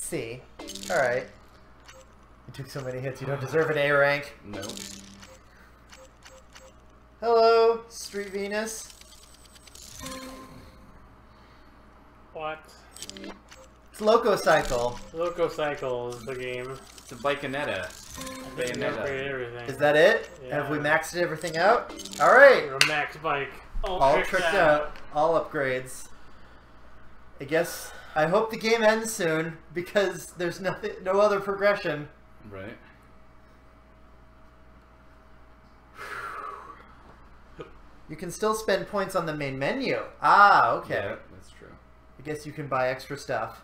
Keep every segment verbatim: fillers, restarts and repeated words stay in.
C. Alright. You took so many hits, you don't deserve an A rank. No. Hello, Street Venus. What? It's Lococycle. Lococycle is the game. It's a Bayonetta. Bayonetta. Everything. Is that it? Yeah. Have we maxed everything out? Alright! You're a max bike. All, All tricked tricked out. out. All upgrades. I guess I hope the game ends soon because there's nothing, no other progression. Right. You can still spend points on the main menu. Ah, okay. Yeah, that's true. I guess you can buy extra stuff.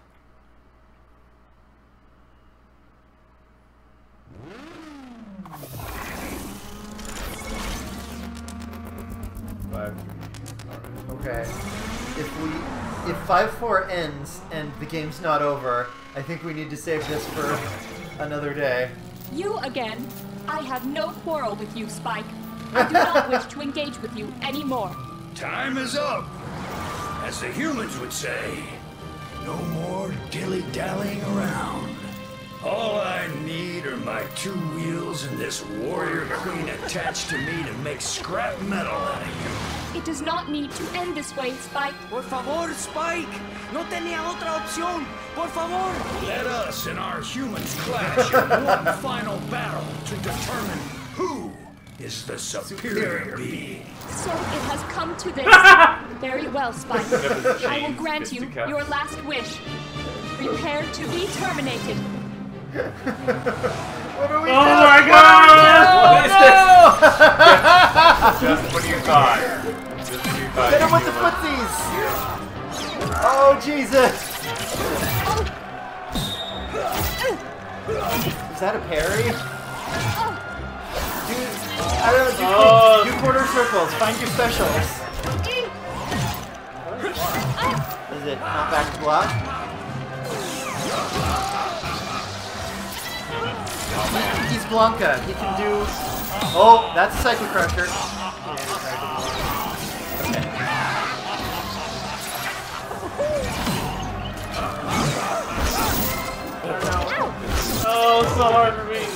Five. Okay. If we, if five four ends and the game's not over, I think we need to save this for another day. You again? I have no quarrel with you, Spike. I do not wish to engage with you anymore. Time is up. As the humans would say, no more dilly-dallying around. All I need are my two wheels and this warrior queen attached to me to make scrap metal out of you. It does not need to end this way, Spike. Por favor, Spike. No tenía otra opción. Por favor. Let us and our humans clash in one final battle to determine who is the superior being. So it has come to this. Very well, Spike. I will grant you your last wish. Prepare to be terminated. What are we Oh doing? my god! No! Just when you thought. Just when you thought. Hit him with the footsies! Oh, Jesus! Is that a parry? Dude, I don't know, do, Oh. do quarter circles, find your specials. Is it not back to block? He's Blanca, he can do... Oh, that's a Psycho Crusher. Okay. Oh, it's so hard for me.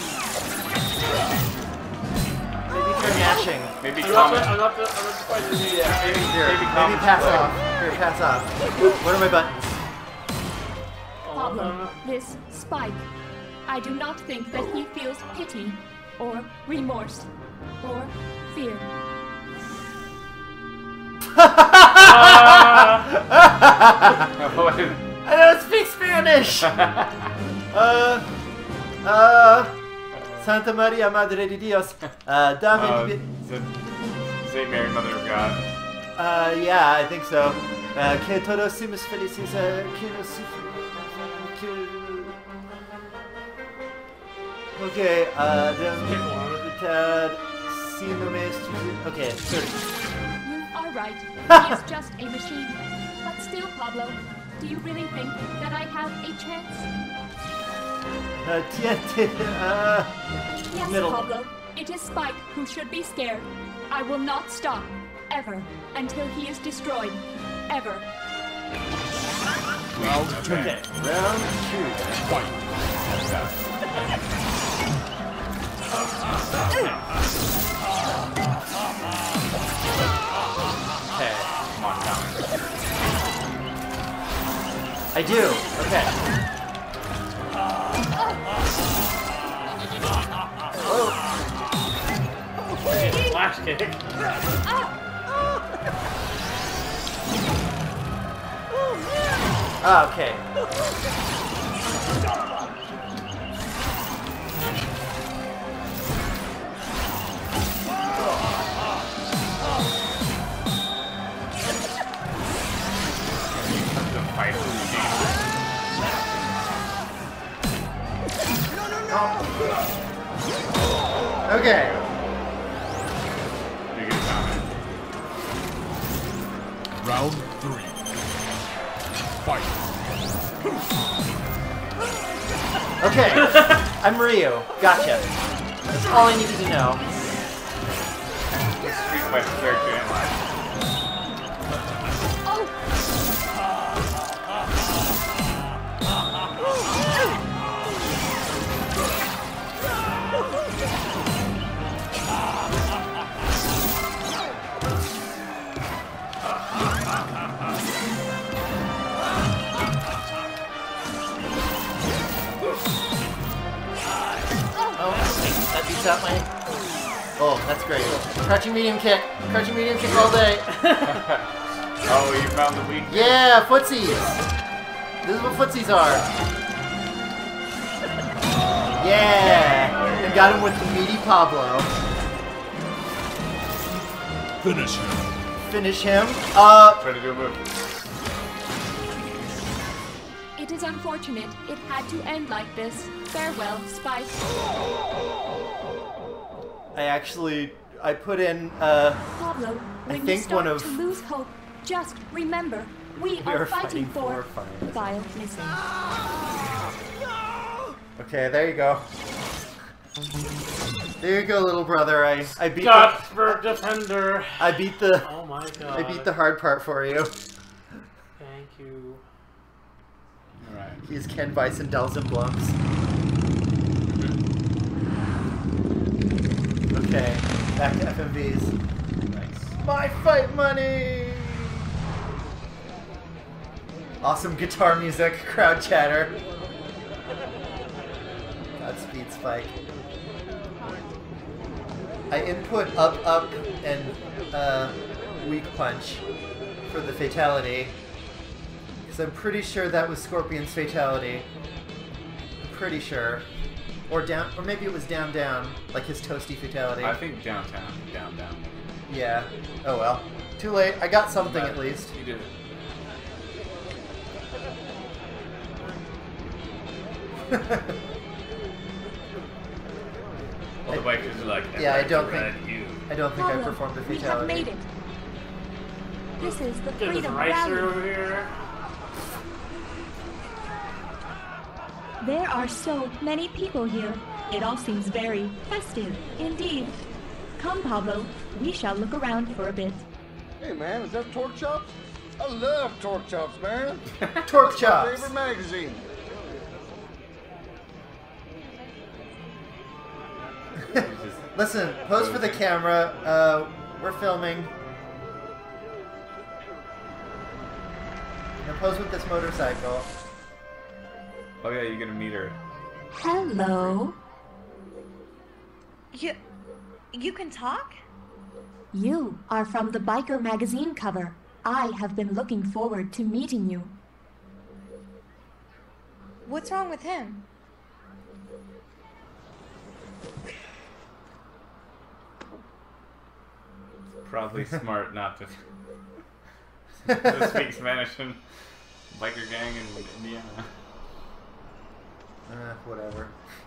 Maybe try mashing. Maybe I'm not, comment. I'm not, the, I'm not the fighter. Yeah, maybe, Here, maybe, maybe comment pass below. off. Here, pass off. What are my buttons? Problem. This Spike. I do not think that he feels pity, or remorse, or fear. I don't speak Spanish! uh, uh, Santa Maria Madre de Dios. Uh, dame... Uh, bi- Saint Mary, Mother of God. uh, yeah, I think so. Uh, que todos somos felices, uh, que nos que... Okay, uh, then... Tad... Si no me estu- Okay, thirty. You are right. He is just a machine. But still, Pablo, do you really think that I have a chance? Uh, tiente, uh... Yes, Middle. Pablo. It is Spike who should be scared. I will not stop. Ever. Until he is destroyed. Ever. Round ten. Okay, round two. Okay. Come on, now. I do. Okay. Whoa. Flash kick. Ah, okay. The fight of the game. Okay. You get a comment. Round three. Fight. Okay. I'm Ryu. Gotcha. That's all I needed to know. Street Fighter character in life. That beats out my... Oh, that's great. Crouching medium kick. Crouching medium kick all day. Oh, you found the weakness? Yeah, footsies. This is what footsies are. Yeah. And got him with the meaty Pablo. Finish him. Finish him. Uh... Try to do a move. It is unfortunate. It had to end like this. Farewell, Spike. I actually... I put in, uh... Pablo, when I think you start one of... to lose hope, just remember, we, We are, are fighting, fighting for... for fire. File missing. Okay, there you go. There you go, little brother. I I beat Cuthbert Defender. the I beat the Oh my god. I beat the hard part for you. Thank you. Alright. He's Ken Bison Dells and Blumps. Okay, back to F M Vs. Nice. My fight money. Awesome guitar music, crowd chatter. Godspeed, Spike. I input up, up, and uh, weak punch for the fatality. Because I'm pretty sure that was Scorpion's fatality. I'm pretty sure. Or down, or maybe it was down, down, like his toasty fatality. I think downtown. Down, down. Yeah. Oh well. Too late. I got something at least. You did it. All the bikers are like, Yeah, I I'd don't like to think- ride you. I don't think I Pablo, performed the we have fatality. made it. This is the Get this Freedom racer Rally. over here. There are so many people here. It all seems very festive, indeed. Come, Pablo, we shall look around for a bit. Hey man, is that Torque Chops? I love Torque Chops, man. Torque My chops. favorite magazine. Listen, pose for the camera. Uh, we're filming. Now pose with this motorcycle. Oh yeah, you're gonna meet her. Hello. You, you can talk? You are from the Biker magazine cover. I have been looking forward to meeting you. What's wrong with him? Probably smart not to, to speak Spanish in biker gang in Indiana. Uh, whatever.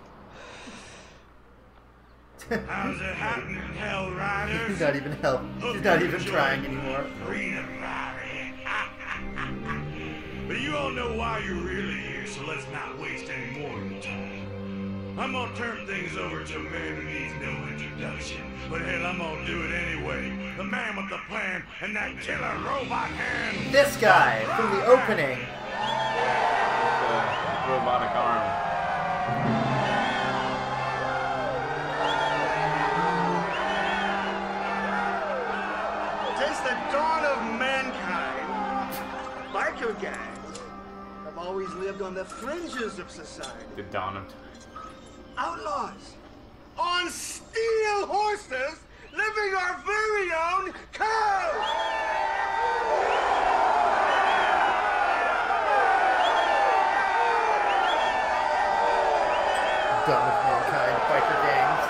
How's it happening, Hell Riders? He's not even help. He's not even trying anymore. Freedom Rally. But you all know why you're really here, so let's not waste any more of your time. I'm gonna turn things over to a man who needs no introduction. But hell, I'm gonna do it anyway. The man with the plan and that killer robot hand. This guy from the opening. With the robotic arm. Since the dawn of mankind, biker gangs have always lived on the fringes of society. The dawn of time. Outlaws on steel horses living our very own code. Dawn of mankind, biker gangs.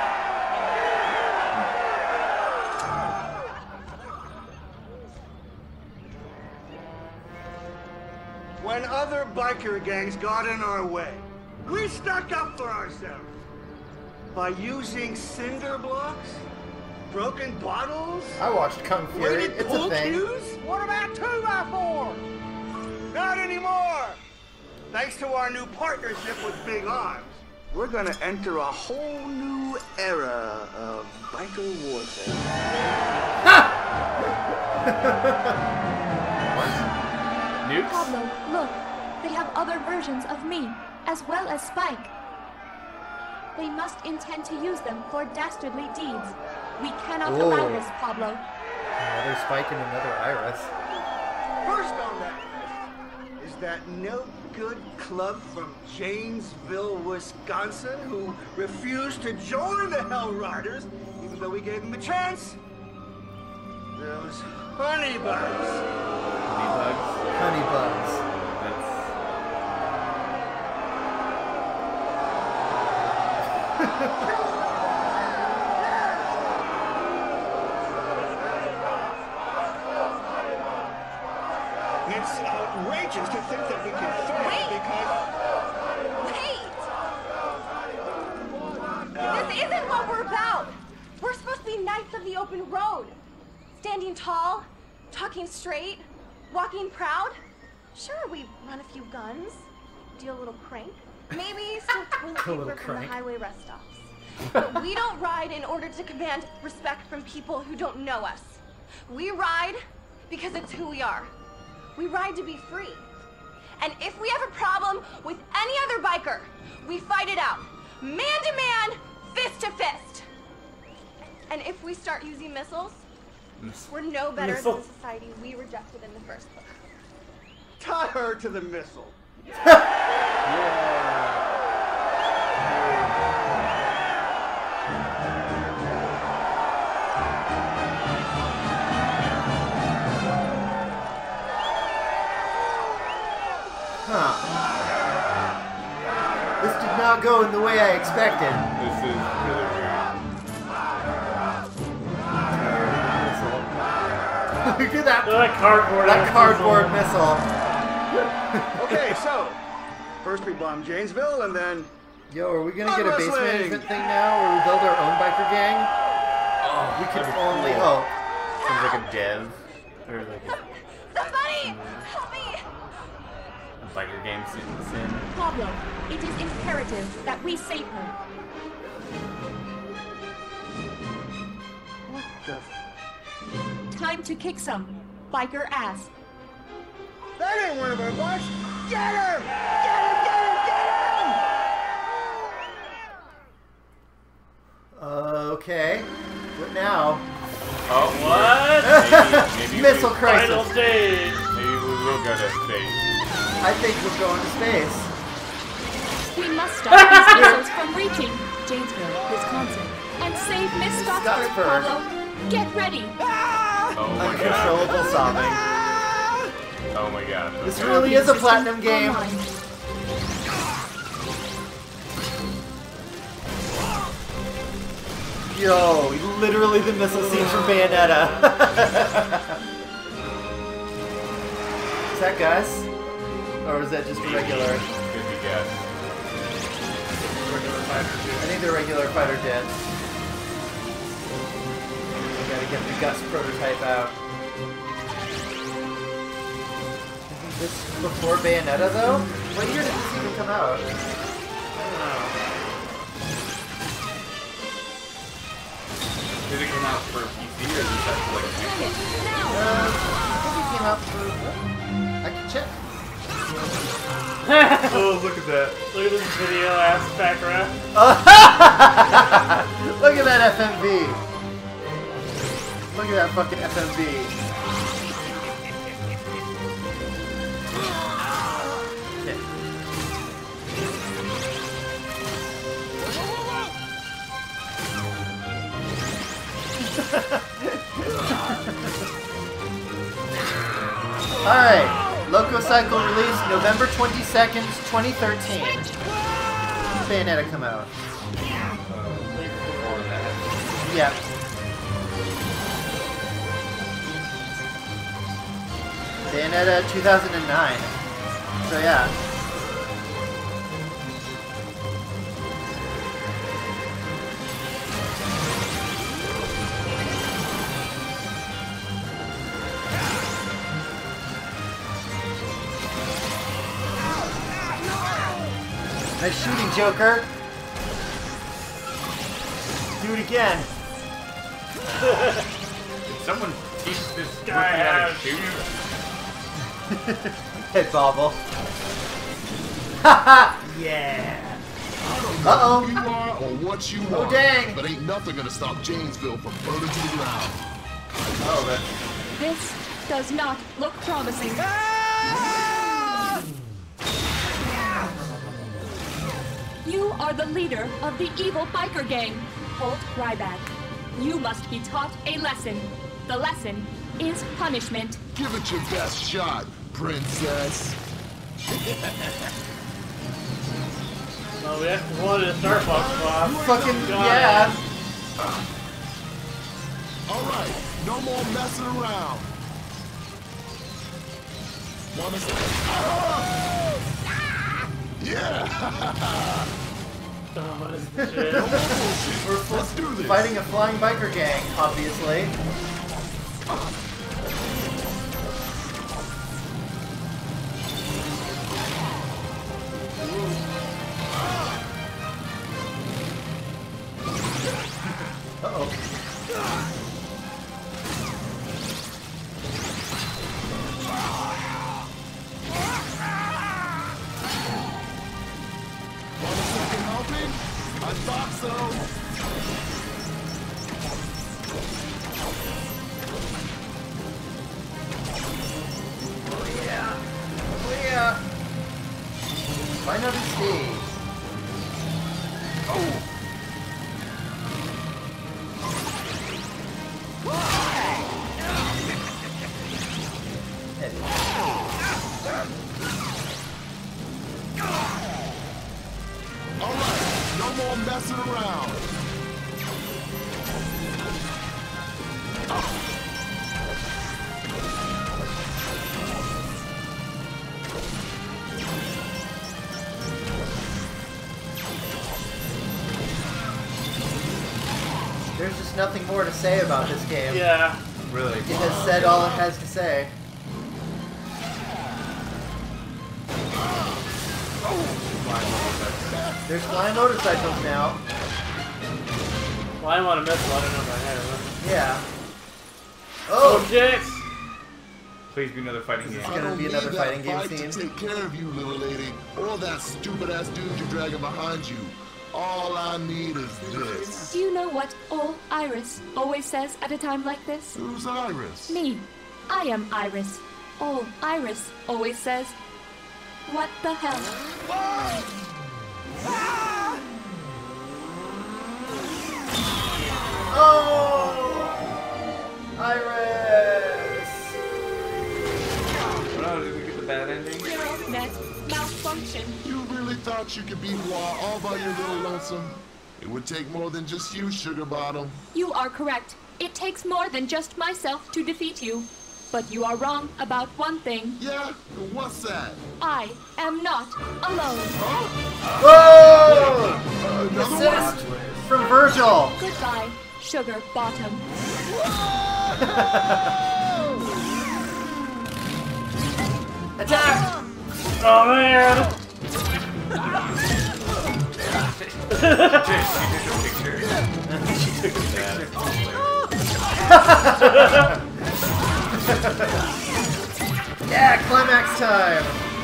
When other biker gangs got in our way, we stuck up for ourselves by using cinder blocks, broken bottles, I watched Kung Fury. weighted It's a pool thing. cues. What about two by four? Not anymore. Thanks to our new partnership with Big Arms, we're gonna enter a whole new era of biker warfare. Nukes? Pablo, look. They have other versions of me, as well as Spike. they must intend to use them for dastardly deeds. We cannot Whoa. allow this, Pablo. Another spike and another iris. First on that list is that no-good club from Janesville, Wisconsin, who refused to join the Hell Riders, even though we gave them a chance. Those honey bugs. Honey bugs. Honey bugs. That's. It's outrageous to think that we can fail because... Wait! This isn't what we're about! We're supposed to be knights of the open road. Standing tall, talking straight, walking proud. Sure, we run a few guns, do a little crank, maybe steal toilet A little paper from the crank. highway rest stops. But we don't ride in order to command respect from people who don't know us. We ride because it's who we are. We ride to be free. And if we have a problem with any other biker, we fight it out. Man to man, fist to fist. And if we start using missiles, we're no better Missile. than the society we rejected in the first place. Tie her to the missile. Huh. This did not go in the way I expected. This is really weird. Look at that. That cardboard. That cardboard missile. Okay, so first we bomb Janesville, and then Yo, are we gonna Arm get a base wrestling. management thing now, where we build our own biker gang? Oh, We can that'd be only cool. hope. Sounds like a dev. Or like a, Somebody, help me! a biker game sim. sim. Pablo, it is imperative that we save her. What the? Time to kick some biker ass. That ain't one of our bikes. Get him! Get him! Get him! Get him! Uh, okay. What now? Oh, What? Maybe, maybe Missile we, crisis. Final stage. Maybe we will go to space. I think we're going to space. We must stop these missiles from reaching Janesville, Wisconsin, and save Miss Scottsburg, Scottsburg. Pablo. Get ready. Oh my god. Uncontrollable sobbing. Oh my god. This Okay. really is a platinum game. Online. Yo, literally the missile scene from Bayonetta. Is that Gus? Or is that just a regular? Could be Gus. Regular fighter I dude. think the regular fighter jets. We gotta get the Gus prototype out. Isn't this before Bayonetta though? What year did this even come out? I don't know. Did it come out for P C or is this actually like a Xbox? Uh, I think it came out for... I can check. Oh, look at that. Look at this video ass background. Look at that F M V. Look at that fucking F M V. Okay. Alright. Lococycle released November twenty-second, twenty thirteen. When did Bayonetta come out? Before that. Yeah. Bayonetta two thousand nine. So yeah. Nice shooting, Joker. Do it again. Did someone teach this guy how to shoot? Head bobble. Haha! Yeah. Uh oh. or what you Oh, want. dang. But ain't nothing gonna stop Janesville from burning to the ground. Oh, that. This does not look promising. You are the leader of the evil biker gang, Holt Ryback. You must be taught a lesson. The lesson is punishment. Give it your best shot, princess. Well, we have to one in the Star Fox boss. Fucking, God. yeah. Alright, no more messing around. Wanna say? Yeah! Oh, what is this shit? No more bullshit. We're Let's do this. fighting a flying biker gang, obviously. Uh-oh. Want a second helping? I thought so. Oh yeah. Oh yeah. Find out his stage. Oh. Alright, no more messing around. There's just nothing more to say about this game. Yeah. Really? It has said all it has to say. There's flying motorcycles now. Well, I want to miss one. I don't know if I had it. Yeah. Oh, Oh! shit! Please be another fighting game. It's I gonna don't be need another that fighting game fight scene. to take care of you, little lady, or that stupid ass dude you're dragging behind you. All I need is this. Do you know what old Iris always says at a time like this? Who's Iris? Me. I am Iris. Old Iris always says, what the hell? Oh! Iris! Oh, did we get the bad ending? Neural net malfunction. You really thought you could beat Moi all by your little lonesome? It would take more than just you, Sugar Bottom. You are correct. It takes more than just myself to defeat you. But you are wrong about one thing. Yeah? What's that? I am not alone. Whoa! Another one? Assist from Virgil! Goodbye, Sugar Bottom. Attack! Oh, man! She took a picture. She took a bad. Yeah, climax time!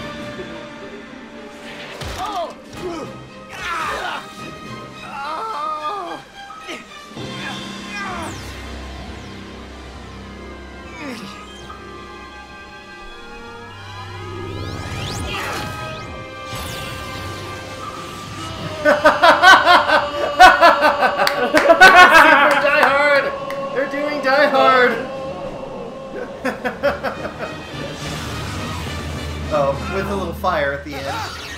Super Die Hard! They're doing Die Hard! Oh, with a little fire at the end.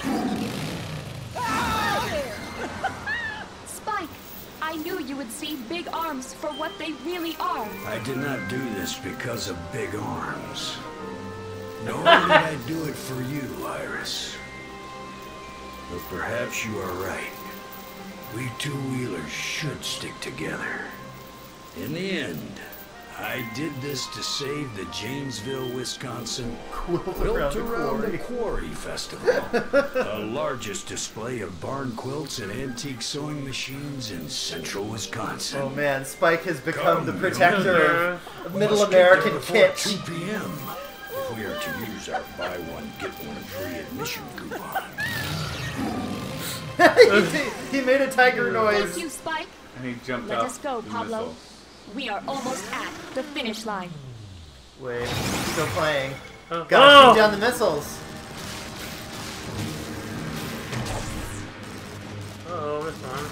Spike, I knew you would see big arms for what they really are. I did not do this because of big arms. Nor did I do it for you, Iris. But perhaps you are right. We two-wheelers should stick together. In the end, I did this to save the Janesville, Wisconsin Quilt Quilt Around the Around the Quarry. Quarry Festival. The largest display of barn quilts and antique sewing machines in central Wisconsin. Oh man, Spike has become Come, the protector of, of We middle must get there American before kitsch. two p m if we are to use our buy one, get one free admission coupon. he made a tiger noise. Thank you, Spike. And he jumped Let up us go, the Pablo. missile. We are almost at the finish line. Wait, still playing. Uh, Gotta oh! shoot down the missiles. Uh-oh, this one.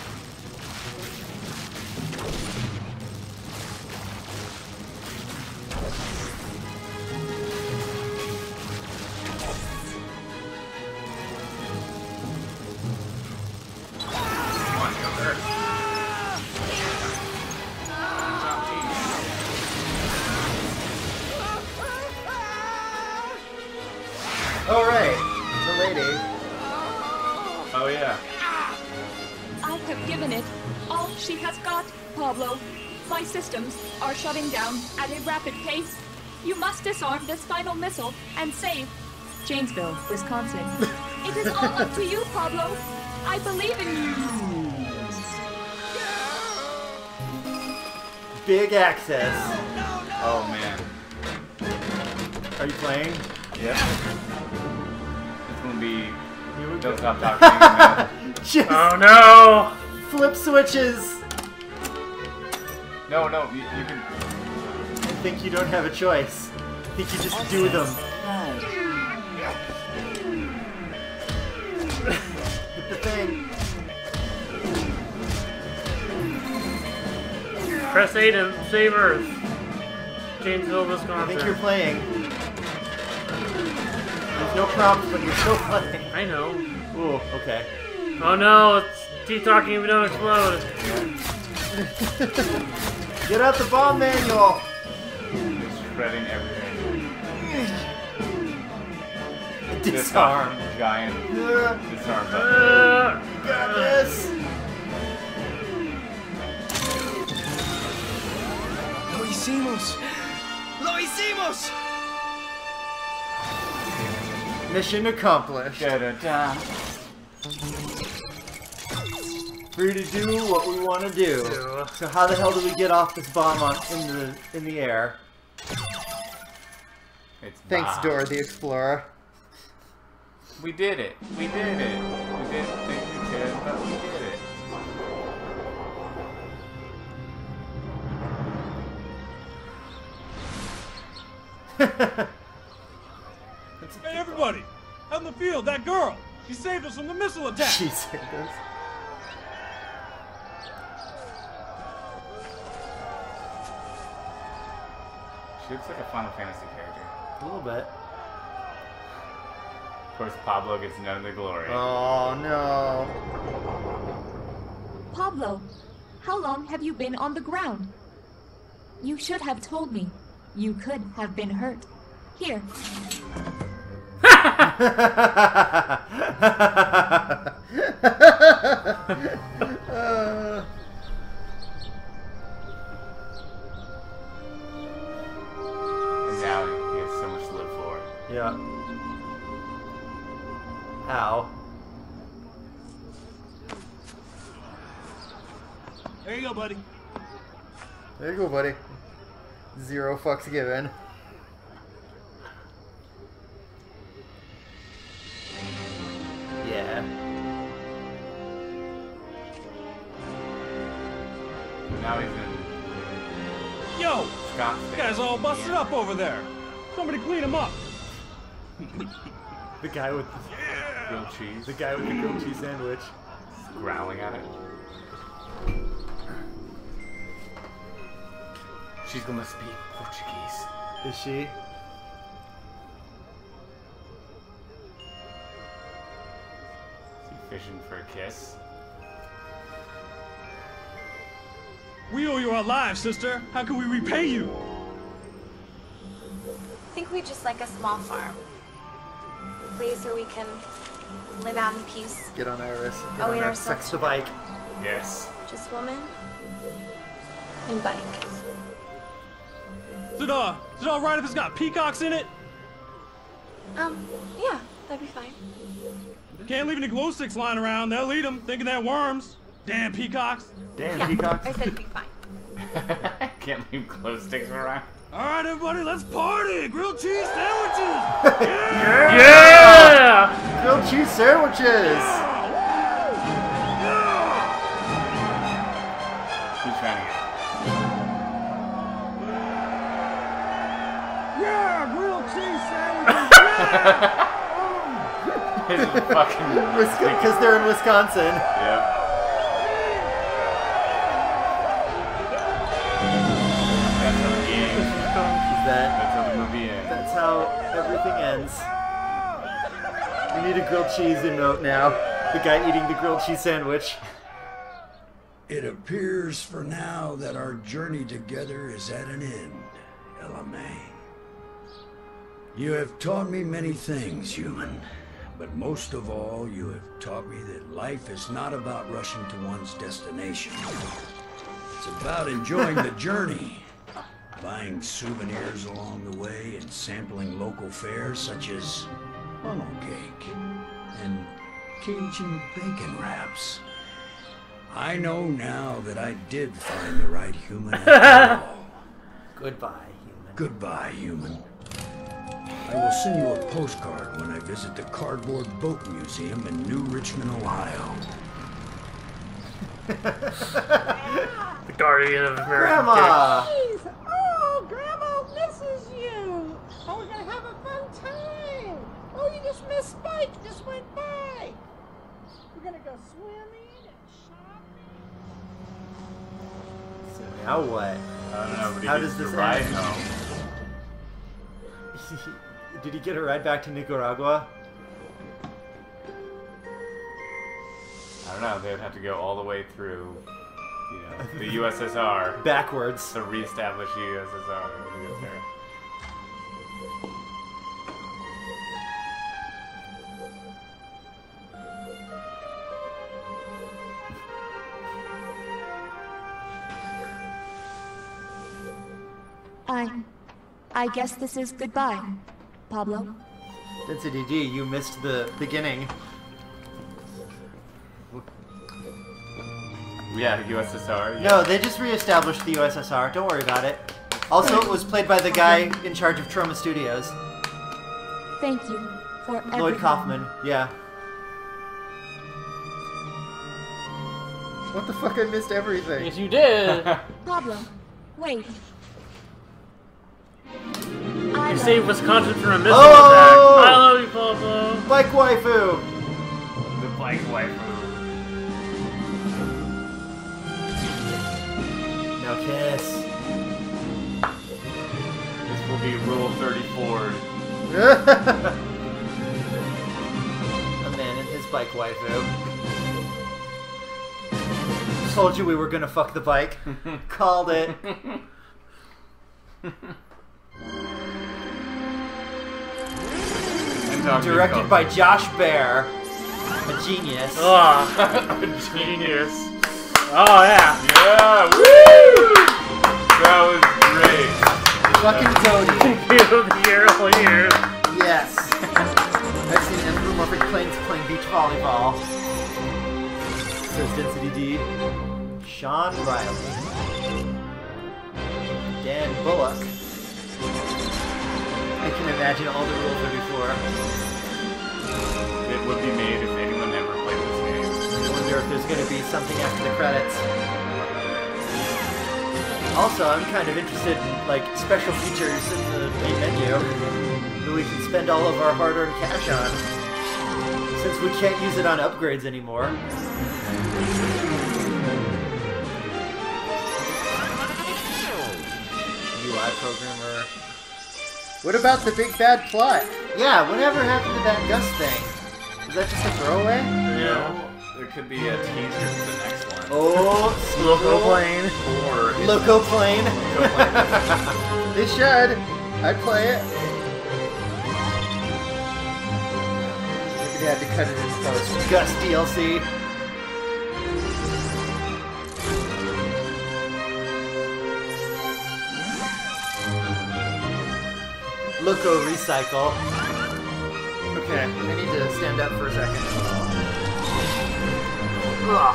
Oh right, the lady. Oh yeah. I have given it all she has got, Pablo. My systems are shutting down at a rapid pace. You must disarm this final missile and save Janesville, Wisconsin. It is all up to you, Pablo. I believe in you. Big access. Oh man. Are you playing? Yep. It's gonna be. Don't stop talking. No. Just Oh no! flip switches. No, no, you, you can. I think you don't have a choice. I think you just do them. Hit the thing. Press A to save Earth. Janesville, I Wisconsin. think you're playing. There's no prompt, but you're still playing. I know. Ooh, okay. Oh no, it's keep talking if we don't explode. Get out the bomb manual! It's shredding everything. Disarm. Giant Uh, disarm button. Uh, got this! Lo hicimos. Lo hicimos. Mission accomplished. Da-da-da. Free to do what we want to do. So how the hell do we get off this bomb on, in the in the air? It's Thanks, bomb. Dora the Explorer. We did it. We did it. We didn't think we could, but we did it. Hey, everybody! Out in the field, that girl! She saved us from the missile attack! She saved us. She looks like a Final Fantasy character. A little bit. Of course, Pablo gets none of the glory. Oh no. Pablo, how long have you been on the ground? You should have told me. You could have been hurt. Here. uh. And now he has so much to live for. Yeah. Ow. There you go, buddy. There you go, buddy. Zero fucks given. Yeah. Now he's in Yo! Scottsdale. You guys all busted up over there. Somebody clean him up. The guy with Yeah. Grilled cheese. the guy with the grilled cheese sandwich. Growling at it. She's gonna speak Portuguese. Is she? Is he fishing for a kiss? We owe you our lives, sister. How can we repay you? I think we just like a small farm. A place where we can live out in peace. Get on Iris. Get Oh, on wait, her. our Sex sex- the bike. Yes. Just woman and bike. Is it, uh, is it alright if it's got peacocks in it? Um, yeah, that'd be fine. Can't leave any glow sticks lying around. They'll eat them, thinking they're worms. Damn peacocks. Damn, Yeah, peacocks. I said it'd be fine. Can't leave glow sticks around. Alright, everybody, let's party! Grilled cheese sandwiches! Yeah! Grilled cheese sandwiches! Benny. Yeah, grilled cheese sandwiches. Yeah. It's fucking because they're in Wisconsin. Yep. That's how the game. That, That's how the movie ends. That's how everything ends. We need a grilled cheese emote now. The guy eating the grilled cheese sandwich. It appears for now that our journey together is at an end, Ella May. You have taught me many things, human. But most of all, you have taught me that life is not about rushing to one's destination. It's about enjoying the journey. Buying souvenirs along the way and sampling local fare such as funnel cake and Cajun bacon wraps. I know now that I did find the right human after all. Goodbye, human. Goodbye, human. I will send you a postcard when I visit the Cardboard Boat Museum in New Richmond, Ohio. The Guardian of American Grandma! Kids. Oh, Grandma misses you. Oh, we're gonna have a fun time. Oh, you just missed Spike. Just went by. We're gonna go swimming and shopping. So now what? I don't know, but he How gets does this to ride end? home. Did he get a ride back to Nicaragua? I don't know, they'd have to go all the way through, you know, the U S S R. Backwards. To reestablish the U S S R. I... I guess this is goodbye, Pablo. Density D, you missed the beginning. Yeah, U S S R. Yeah. No, they just reestablished the U S S R. Don't worry about it. Also, it was played by the guy in charge of Troma Studios. Thank you for everything. Lloyd Kaufman, yeah. What the fuck? I missed everything. Yes, you did. Pablo, wait. You saved Wisconsin from a missile Oh! attack. I love you, Pablo. Bike waifu. The bike waifu. No kiss. This will be Rule thirty-four. A man and his bike waifu. Told you we were gonna fuck the bike. Called it. Directed by Josh Bear, a genius. Oh, a genius. Oh, yeah. Yeah, woo! That was great. Fucking Cody. The early years. Yes. I've seen anthropomorphic planes playing beach volleyball. Says Density D. Sean Riley. Dan Bullock. I can imagine all the Rule thirty-four. It would be made if anyone ever played this game. I wonder if there's going to be something after the credits. Also, I'm kind of interested in like special features in the main menu that we can spend all of our hard-earned cash on, since we can't use it on upgrades anymore. U I programmer. What about the big bad plot? Yeah, whatever happened to that Gus thing? Is that just a throwaway? Yeah. There could be a teaser for the next one. Oh, Loco plane. Or Loco plane. They should. I'd play it. Maybe they had to cut it in post. Gus D L C. Loco Recycle. Okay, I need to stand up for a second. Ugh.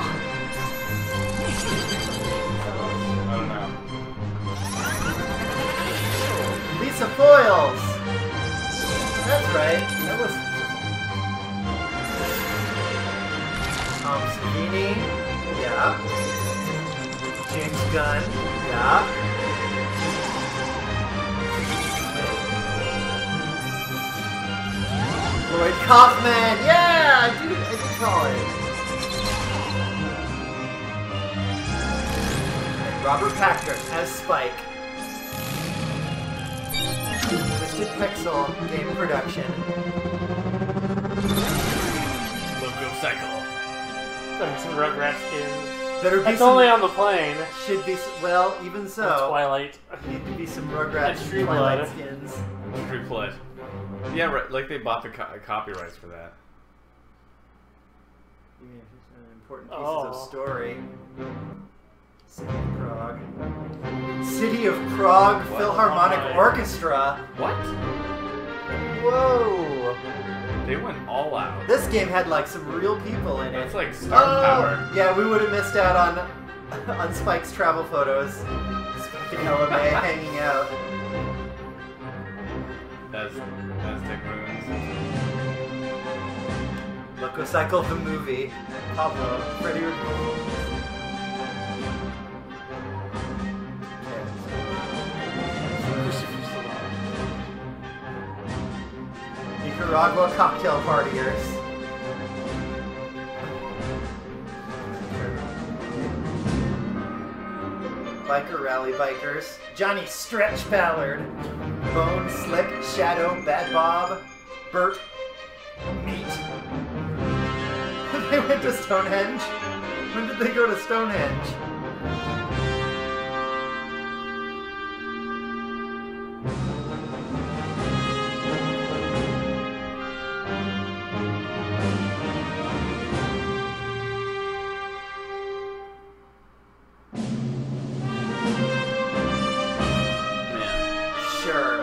I don't know. Lisa Foyles! That's right, that was... Tom Savini? Yeah. James Gunn. Yeah. Lloyd Kaufman. Yeah, I do. I do call it. And Robert Patrick as Spike. Twisted Pixel game production. Lococycle. There's some Rugrat skins. Better be That's some, only on the plane. Should be, well, even so. And Twilight. Need to be some Rugrats And True Twilight Blood. skins. True Blood. Yeah, right, like they bought the co copyrights for that. Yeah, important pieces Oh. of story. City of Prague. City of Prague What? Philharmonic Oh, Orchestra. What? Whoa! They went all out. This game had like some real people in it. It's like star Oh, power. yeah, we would have missed out on on Spike's travel photos. Spike and Ella May hanging out. As Aztec ruins. Lococycle the movie. Pablo. Freddy. Nicaragua cocktail partiers. Biker rally bikers. Johnny Stretch Ballard. Bone Slick Shadow Bad Bob. Bert. Meat. They went to Stonehenge. When did they go to Stonehenge? Sure.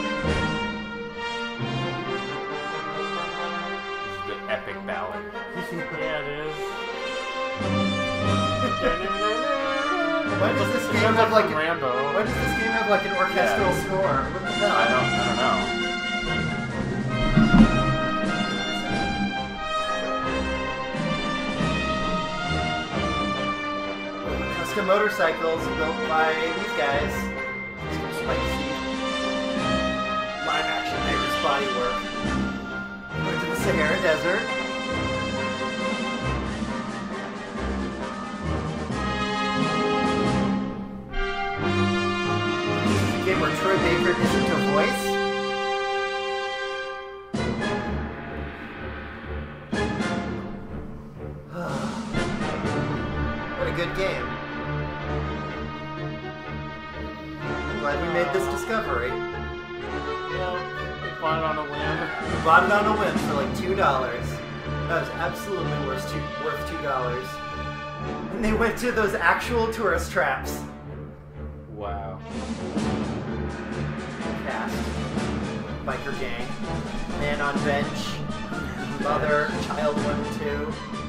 This is the epic ballad. Yeah, it is. Why does this It game sounds have like from an, Rambo? why does this game have like an orchestral Yeah. score? What the hell? I don't, I don't know. Custom motorcycles built by these guys. Some spicy live action Irish bodywork. Went to the Sahara Desert. This is a game where Troy Baker isn't a voice. What a good game. I'm glad we made this discovery. Well, we bought it on a whim. We bought it on a whim for like two dollars. That was absolutely worth two worth two dollars. And they went to those actual tourist traps. Wow. Cast. Biker gang. Man on bench. Mother. Child one and two.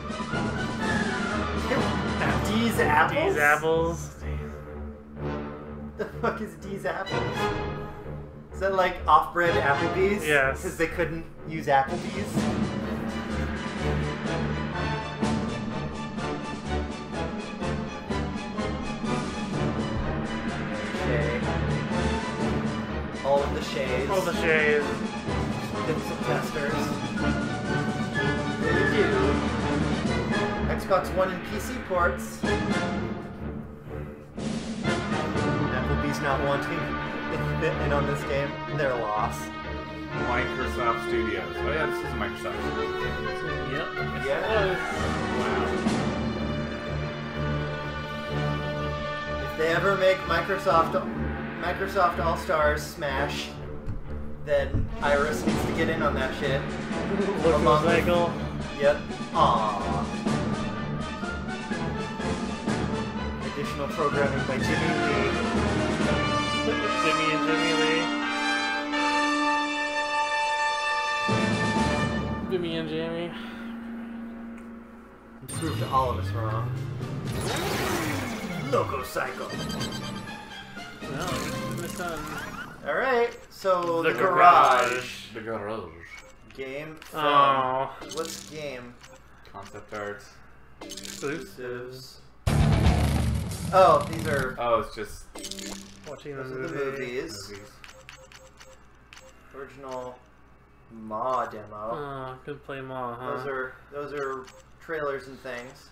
D's apples. These apples. The fuck is D's apples? Is that like off-brand Applebee's? Yes. Because they couldn't use Applebee's? Okay. All of the shades. All the shades. Pixel testers. What do you do? Xbox One and P C ports. Applebee's not wanting in on this game. They're a loss. Microsoft Studios. Oh yeah, this is Microsoft Studios. Yep. Yeah. Wow. If they ever make Microsoft Microsoft All Stars Smash, then Iris needs to get in on that shit. Lococycle. Yep. Aww. Additional programming by Jimmy Lee. Jimmy and Jimmy Lee. Jimmy and Jamie. Proved all of us wrong. Lococycle. No, the sun. Alright, so The the, garage. The garage. Game from... Oh. What's game? Concept art. Exclusives. Oh, these are. Oh, it's just watching the those movie. are the movies. movies. Original Ma demo. Oh, could play Ma, huh? Those are those are trailers and things.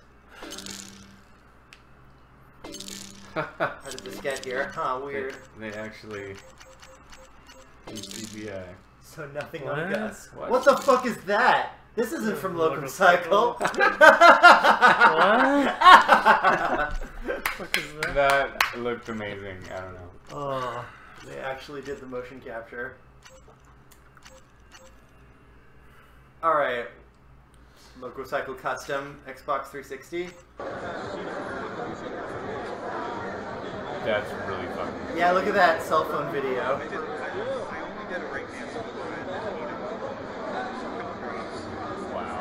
How did this get here? Huh, weird. They, they actually use C G I. So nothing What? on Gus. What? What the fuck is that? This isn't from Lococycle. What? What is that? That looked amazing. I don't know. Oh, they actually did the motion capture. Alright. Lococycle Custom, Xbox three sixty. That's really fun. Yeah, look at that cell phone video. Wow.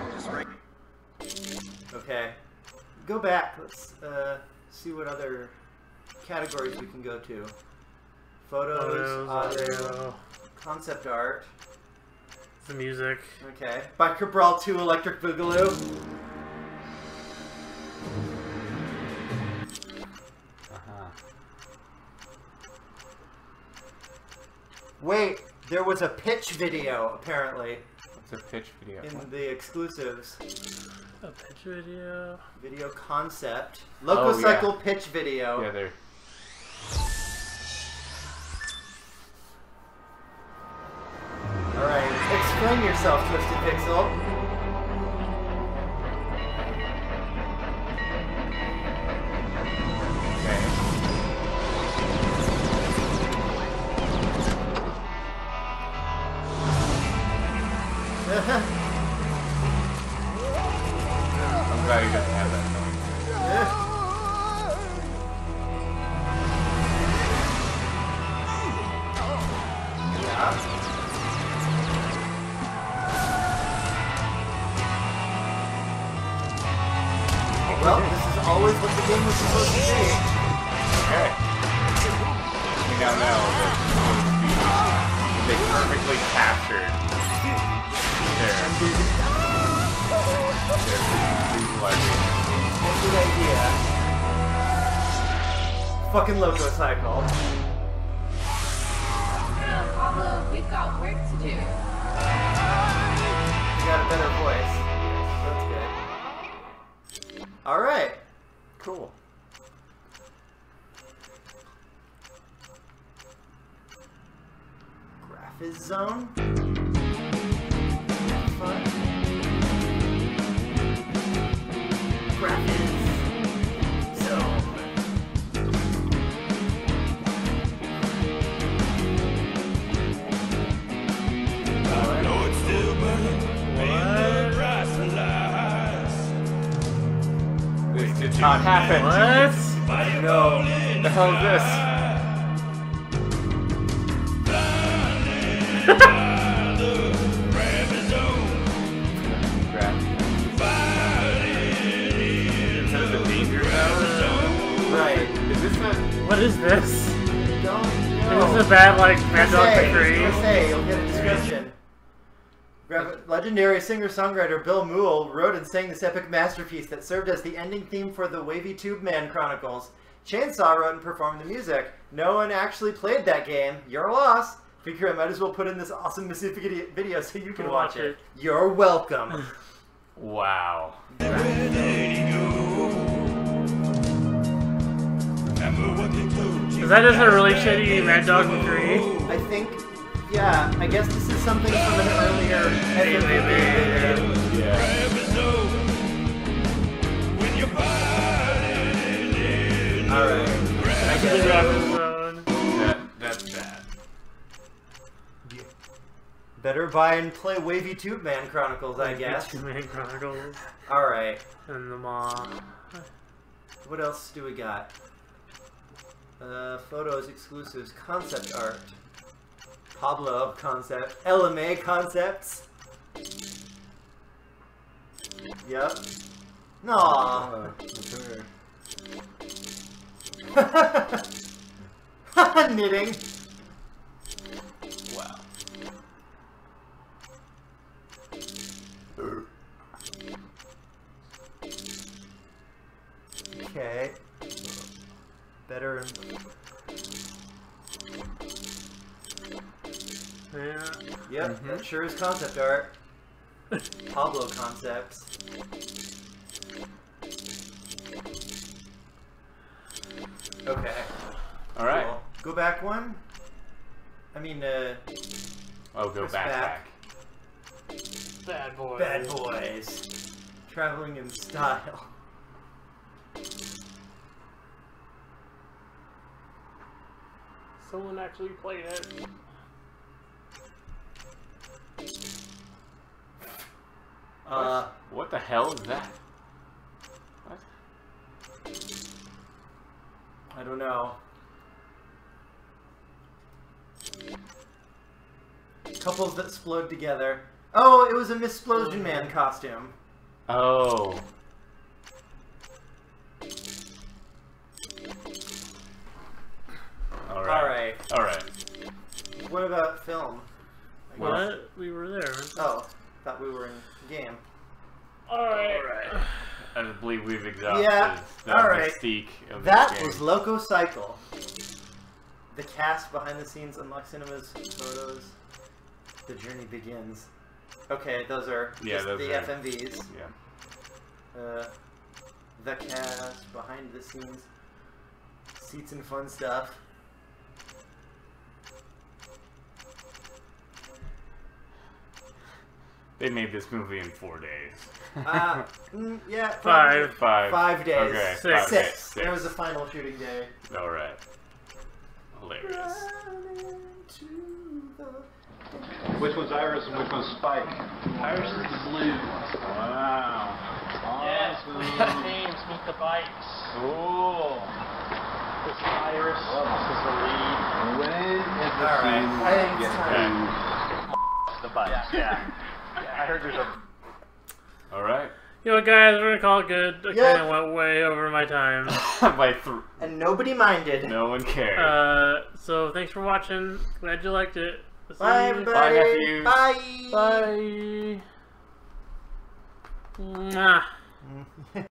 Okay. Go back. Let's uh, see what other categories we can go to. Photos, Photos, audio, audio. concept art. The music. Okay. Biker Brawl two Electric Boogaloo. Uh-huh. Wait, there was a pitch video, apparently. It's a pitch video. In the exclusives. A pitch video. Video concept. Oh, Lococycle yeah. pitch video. Yeah, there. Alright, explain yourself, Twisted Pixel. I'm glad he doesn't have that noise. Well, this is always what the game was supposed to be. Okay. We now know that they perfectly captured their Good idea. Fucking Lococycle. Pablo, we've got work to do. You got a better voice. That's good. Alright. Cool. Graphics Zone. Fun. Graphics Zone. know it's still burning. Paying the price of lies. This did not happen. What? No. The hell is this? Instead of the danger zone? Right. Is this a... What is this? Don't Is know. this a bad, like, Mad Dog Say, Tree? say, you'll get a description. Gra- Legendary singer-songwriter Bill Moole wrote and sang this epic masterpiece that served as the ending theme for the Wavy Tube Man Chronicles. Chainsaw wrote and performed the music. No one actually played that game. Your loss. Figure I might as well put in this awesome music video video so you can watch it. You're welcome. Wow. Is that just a really shitty Mad Dog Tree? I think, yeah, I guess this is something from an earlier F M V game they did. Yeah. Alright. I get it. That, that's bad. Better buy and play Wavy Tube Man Chronicles, I guess. Tube Man Chronicles. Alright. And the Ma. What else do we got? Uh, photos, exclusives, concept art. Pablo concept. L M A concepts. Yep. Aww. Knitting. Wow. Okay. better. And... Yeah. Yep, Mm-hmm. that sure is concept art. Pablo concepts. Okay. All right. Cool. Go back one. I mean, uh. Oh, go back, back. Bad boys. Bad boys. Traveling in style. Someone actually played it. Uh. What the hell is that? What? I don't know. Couples that explode together. Oh, it was a Missplosion Man costume. Oh. All right. All right. All right. What about film? I What? guess. We were there. Oh, thought we were in game. Alright. I believe we've exhausted Yeah. the All right. mystique of That this game. was Lococycle. The cast behind the scenes, unlock cinemas, photos. The journey begins. Okay, those are Yeah, just those the are- F M Vs. Yeah. Uh, the cast, behind the scenes, seats and fun stuff. They made this movie in four days. Uh, mm, yeah, Five. Five. Five days. Okay. Six. Five Six. days. Six. There was a final shooting day. All right. Hilarious. Which one's Iris and which one's Spike? Iris is the blue. Wow. Yes, Awesome. the names with the bikes. Cool. This is Iris. This is the lead. When is the All right. scene I think it's get time. The bikes. Yeah. yeah. I heard there's a. All right. You know what, guys? We're gonna call it good. I Yep. kind of went way over my time. By three. And nobody minded. No one cared. Uh, so thanks for watching. Glad you liked it. See Bye, you- everybody. Bye, nephews. Bye. Bye. Mwah.